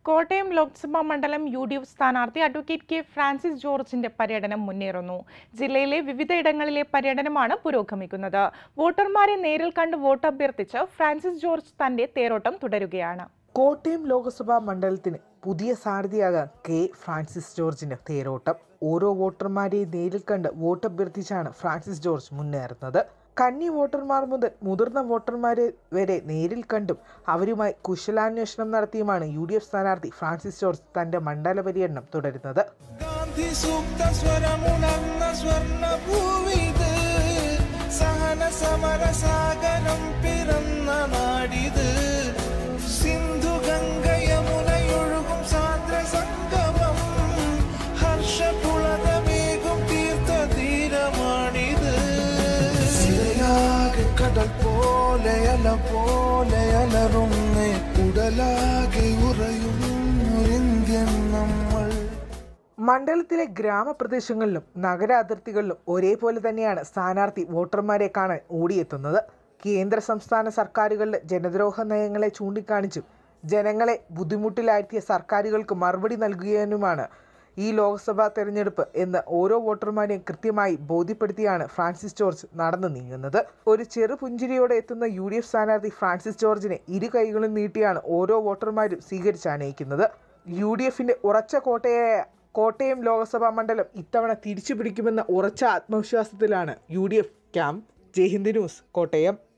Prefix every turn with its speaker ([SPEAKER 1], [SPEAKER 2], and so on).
[SPEAKER 1] കോട്ടയം ലോക്സഭാ മണ്ഡലം യു.ഡി.എഫ് സ്ഥാനാർത്ഥി advocate K Francis ജോർജിന്റെ പര്യടനം മുന്നേറുന്നു. ജില്ലയിലെ വിവിധയിടങ്ങളിലെ പര്യടനമാണ് പുരോഗമിക്കുന്നത്. വോട്ടർമാരെ നേരിൽ കണ്ട് വോട്ട് അഭ്യർത്ഥിച്ച് ഫ്രാൻസിസ് ജോർജ് തന്റെ തേരോട്ടം തുടരുകയാണ്.
[SPEAKER 2] കോട്ടയം ലോക്സഭാ മണ്ഡലത്തിന് പുതിയ സാരഥിയാകാൻ കെ ഫ്രാൻസിസ് ജോർജിന്റെ തേരോട്ടം. ഓരോ വോട്ടർമാരെയും നേരിൽ കണ്ട് വോട്ട് അഭ്യർത്ഥിച്ചാണ് ഫ്രാൻസിസ് ജോർജ് മുന്നേറുന്നത്. കന്നി വോട്ടർമാർ മുതൽ മുതിർന്ന വോട്ടർമാരെ വരെ നേരിൽ കണ്ടും അവരുമായി കുശലാന്വേഷണം നടത്തിയുമാണ് യു.ഡി.എഫ് സ്ഥാനാർത്ഥി ഫ്രാൻസിസ് ജോർജ് തന്റെ മണ്ഡല പര്യടനം തുടരുന്നത്. മണ്ഡലത്തിലെ ഗ്രാമപ്രദേശങ്ങളിലും നഗര അതിർത്തികളിലും ഒരേപോലെ തന്നെയാണ് സ്ഥാനാർത്ഥി വോട്ടർമാരെ കാണാൻ ഓടിയെത്തുന്നത്. കേന്ദ്ര സംസ്ഥാന സർക്കാരുകളുടെ ജനദ്രോഹ നയങ്ങളെ ചൂണ്ടിക്കാണിച്ചും ജനങ്ങളെ ബുദ്ധിമുട്ടിലാഴ്ത്തിയ സർക്കാരുകൾക്ക് മറുപടി നൽകുവാനുമാണ് ഈ ലോക്സഭാ തെരഞ്ഞെടുപ്പ് എന്ന് ഓരോ വോട്ടർമാരെയും കൃത്യമായി ബോധ്യപ്പെടുത്തിയാണ് ഫ്രാൻസിസ് ജോർജ് നടന്നു നീങ്ങുന്നത്. ഒരു ചെറു പുഞ്ചിരിയോടെ എത്തുന്ന യു.ഡി.എഫ് സ്ഥാനാർത്ഥി ഫ്രാൻസിസ് ജോർജിനെ ഇരു കൈകളും നീട്ടിയാണ് ഓരോ വോട്ടർമാരും സ്വീകരിച്ചാനയിക്കുന്നത്. യു.ഡി.എഫിന്റെ ഉറച്ച കോട്ടയായ കോട്ടയം ലോക്സഭാ മണ്ഡലം ഇത്തവണ തിരിച്ചു പിടിക്കുമെന്ന ഉറച്ച ആത്മവിശ്വാസത്തിലാണ് UDF camp. Jai Hind news, Kottayam.